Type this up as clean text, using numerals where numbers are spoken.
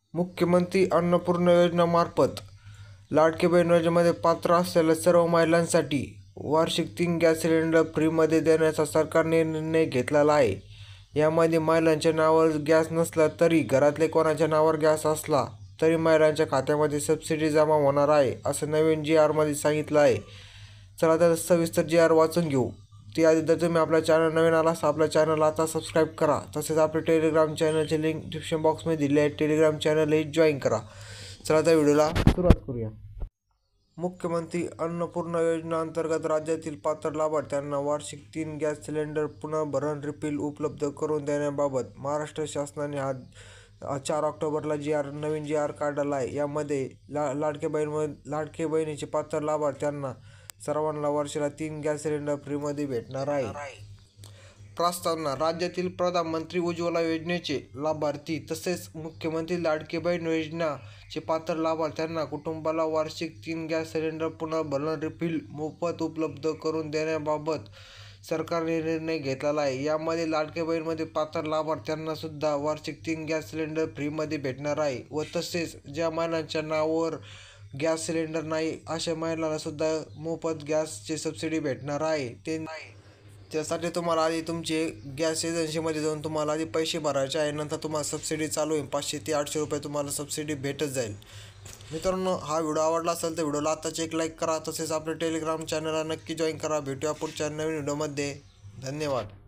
मुख्यमंत्री अन्नपूर्णा योजनेमार्फत लाडकी बहीण योजनेमध्ये पात्र असलेल्या सर्व महिलांसाठी वार्षिक 3 गॅस सिलेंडर फ्रीमध्ये देण्याचा सरकारने निर्णय घेतलेला आहे. यामध्ये महिलांच्या नावावर गॅस नसला तरी घरातले कोणाच्या नावावर गॅस असला तरी महिलांच्या खात्यामध्ये सबसिडी जमा होणार आहे, असं नवीन जी.आर. मध्ये सांगितलं आहे. चला तर सविस्तर जी.आर. वाचून घेऊ. त्याआधी जर तुम्ही आपल्या चॅनल नवीन आला तर आपल्या चॅनलला आता सबस्क्राईब करा. तसेच आपल्या टेलिग्राम चॅनलची लिंक डिस्क्रिप्शन बॉक्समध्ये दिली आहे. टेलिग्राम चॅनलही जॉईन करा. चला तर व्हिडिओला सुरुवात करूया. मुख्यमंत्री अन्नपूर्णा योजनेअंतर्गत राज्यातील पात्र लाभार्थ्यांना वार्षिक 3 गॅस सिलेंडर पुनर्भरण रिफिल उपलब्ध करून देण्याबाबत महाराष्ट्र शासनाने 4 ऑक्टोबरला नवीन जी.आर. काढला आहे. यामध्ये लाडके बहिणीचे पात्र लाभार्थ्यांना सर्वांना वर्षाला 3 गॅस सिलेंडर फ्रीमध्ये भेटणार आहे. प्रस्तावना: राज्यातील प्रधानमंत्री उज्ज्वला योजनेचे लाभार्थी तसेच मुख्यमंत्री लाडकी बहीण योजनेचे पात्र लाभार्थ्यांना कुटुंबाला वार्षिक 3 गॅस सिलेंडर पुनर्भरण रिफिल मोफत उपलब्ध करून देण्याबाबत सरकारने निर्णय घेतलेला आहे. यामध्ये लाडकी बहीणमध्ये पात्र लाभार्थ्यांना सुद्धा वार्षिक 3 गॅस सिलेंडर फ्रीमध्ये भेटणार आहे व तसेच ज्या महिलांच्या नावावर गॅस सिलेंडर नाही अशा महिलांना सुद्धा मोफत गॅसची सबसिडी भेटणार आहे. त्यासाठी तुम्हाला आधी तुमचे गॅस एजन्सीमध्ये जाऊन तुम्हाला आधी पैसे भरायचे आहे. नंतर तुम्हाला सबसिडी चालू होईल. 500 ते 800 रुपये तुम्हाला सबसिडी भेटत जाईल. मित्रांनो, हा व्हिडिओ आवडला असेल तर व्हिडिओला आताच एक लाईक करा. तसेच आपल्या टेलिग्राम चॅनलला नक्की जॉईन करा. भेटूया पुढच्या नवीन व्हिडिओमध्ये. धन्यवाद.